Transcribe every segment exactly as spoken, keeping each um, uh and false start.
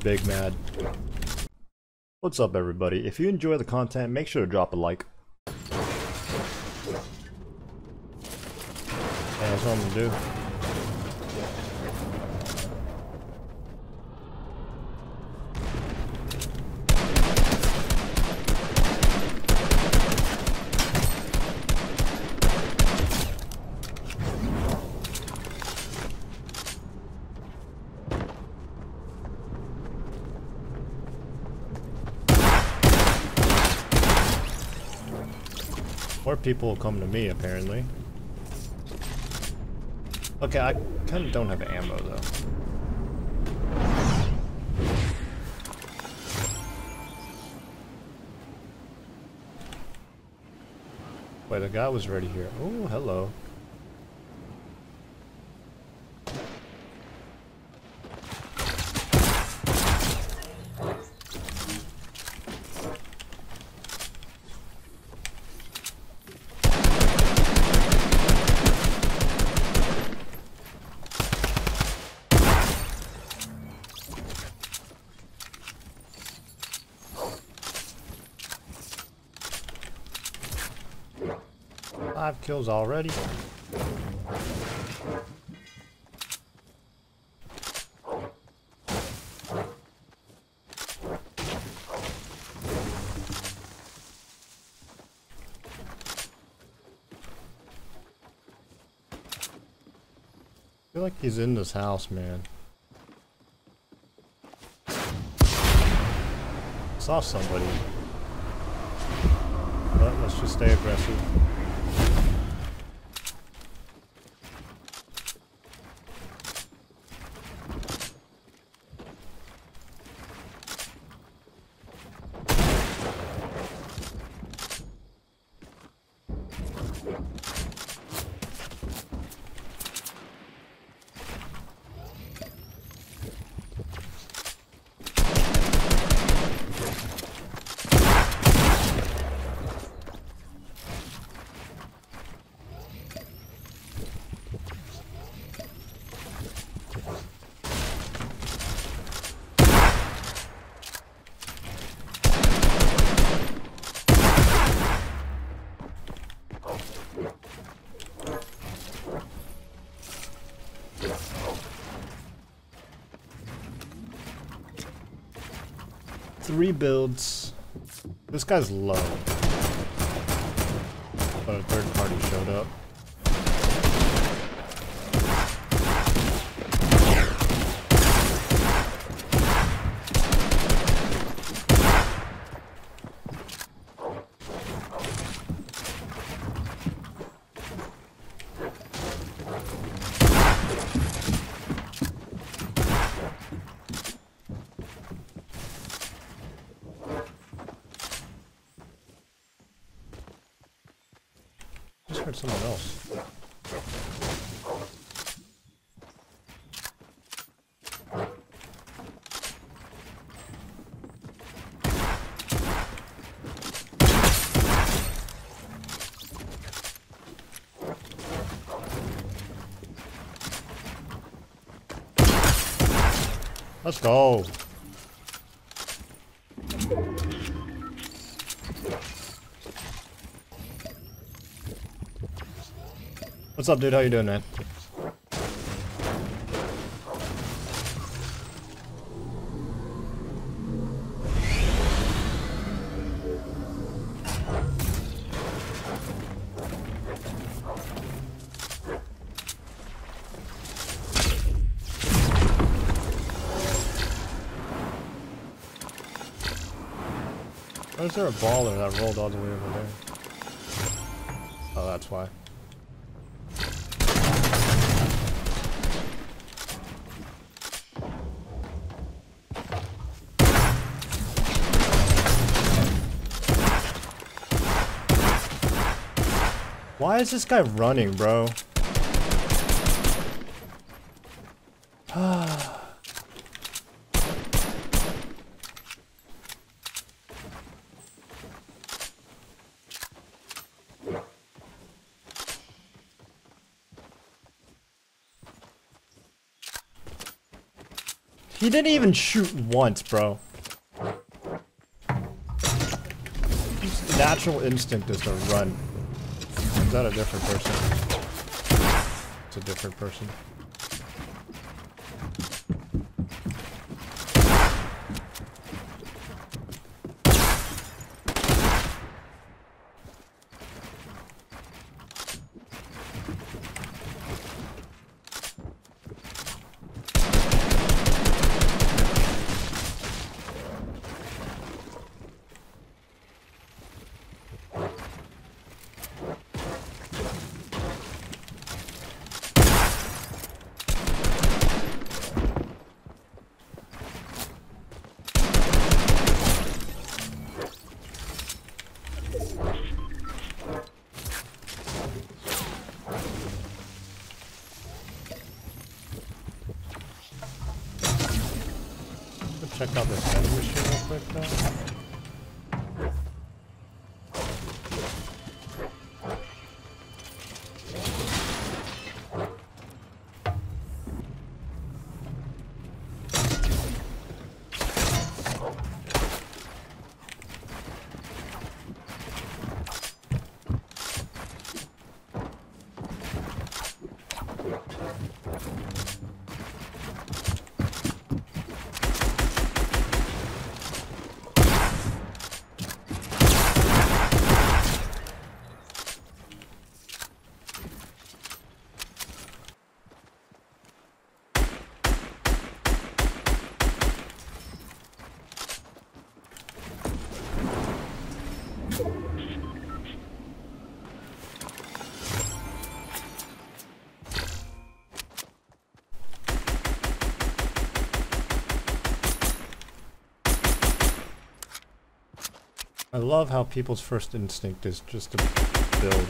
big mad. What's up, everybody? If you enjoy the content, make sure to drop a like. And that's what I'm gonna do. More people will come to me, apparently. Okay, I kind of don't have ammo, though. Wait, the guy was already here. Oh, hello. Five kills already. I feel like he's in this house, man. Saw somebody. But let's just stay aggressive. Three builds. This guy's low. But a third party showed up. I heard someone else. Let's go. What's up, dude? How you doing, man? Why is there a baller that rolled all the way over there? Oh, that's why. Why is this guy running, bro? He didn't even shoot once, bro. His natural instinct is to run. Is that a different person? It's a different person. Check out this vending machine real quick though. I love how people's first instinct is just to build.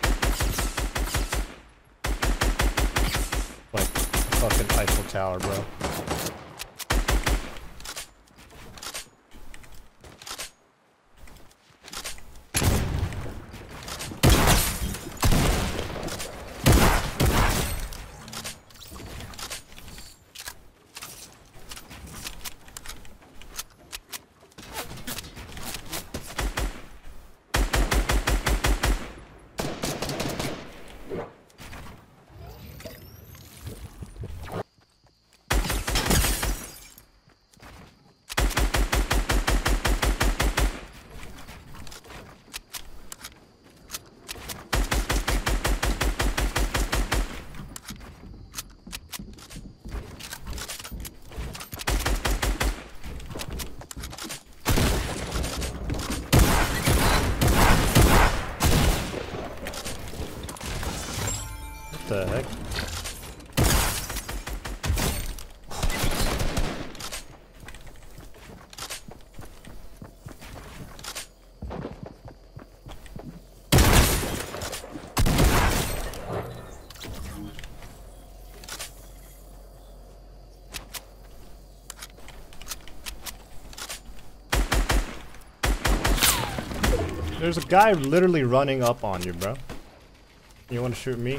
Like a fucking Eiffel Tower, bro. What the heck? There's a guy literally running up on you, bro. You want to shoot me?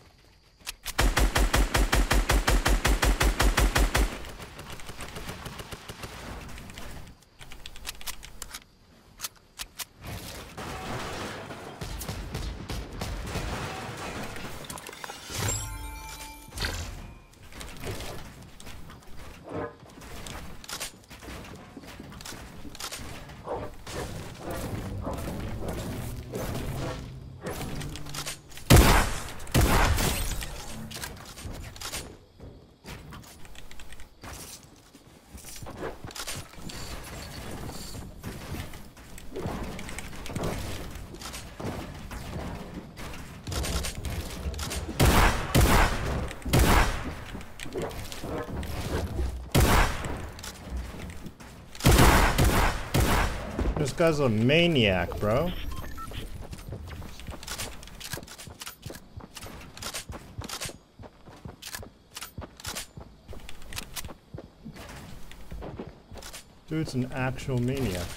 This guy's a maniac, bro. Dude's an actual maniac.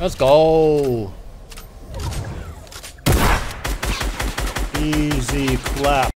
Let's go. Easy clap.